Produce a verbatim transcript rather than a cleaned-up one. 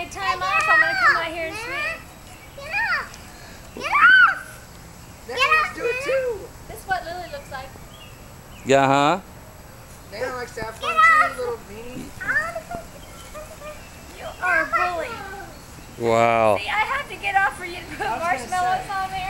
take time off, I'm going to come out here and swing. Get off! Get off! Now Get let's off, do it too. This is what Lily looks like. Yeah, huh? Nana likes to have fun Get off. too, little meanie. You are a bully. Wow. See, I have to get off for you to put I was gonna marshmallows say. on there.